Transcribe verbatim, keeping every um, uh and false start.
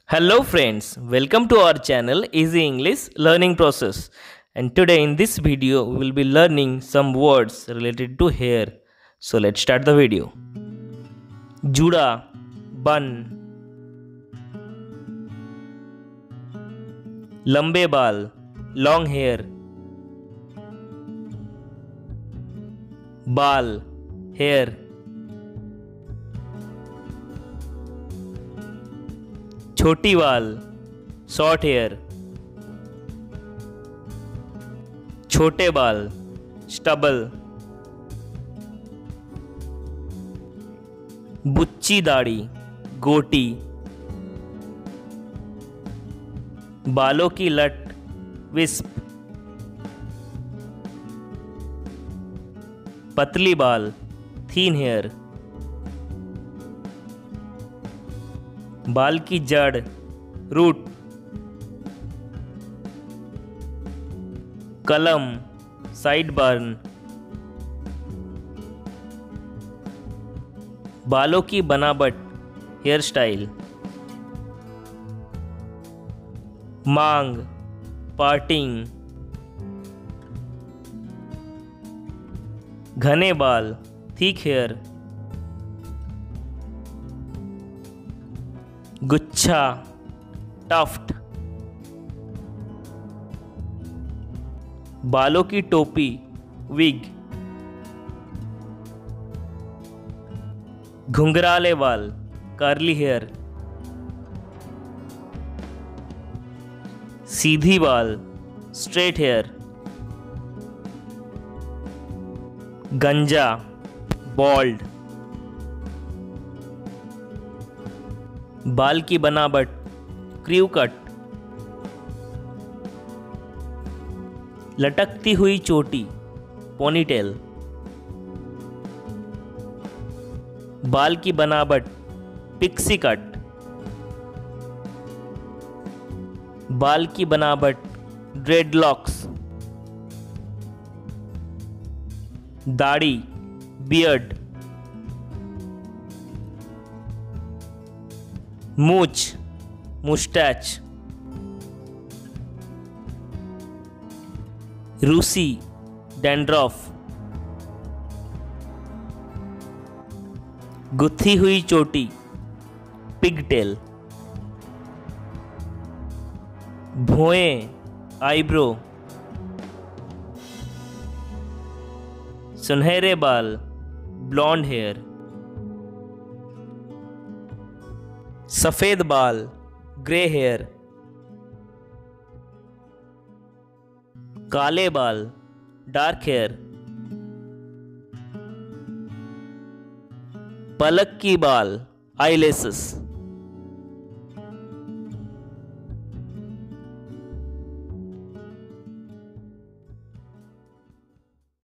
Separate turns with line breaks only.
Hello friends, welcome to our channel Easy English Learning Process. And today in this video we will be learning some words related to hair. So let's start the video. Juda, bun. Lambe baal, long hair. Baal, hair. छोटी बाल, short hair. छोटे बाल, stubble. बुच्ची दाढ़ी, गोटी. बालों की लट, विस्प. पतली बाल, थीन हेयर. बाल की जड़, रूट. कलम, साइड बर्न. बालों की बनावट, हेयर स्टाइल. मांग, पार्टिंग. घने बाल, थिक हेयर. गुच्छा, टफ्ट. बालों की टोपी, विग. घुंघराले बाल, कर्ली हेयर. सीधी बाल, स्ट्रेट हेयर. गंजा, बॉल्ड. बाल की बनावट, क्रीव कट. लटकती हुई चोटी, पोनीटेल. बाल की बनावट, पिक्सी कट. बाल की बनावट, ड्रेडलॉक्स. दाढ़ी, बियर्ड. मूछ, मुस्टैच. रूसी, डैंड्रॉफ. गुत्थी हुई चोटी, पिगटेल. भौएं, आईब्रो. सुनहरे बाल, ब्लॉन्ड हेयर. सफेद बाल, ग्रे हेयर. काले बाल, डार्क हेयर. पलक की बाल, आईलेसेस.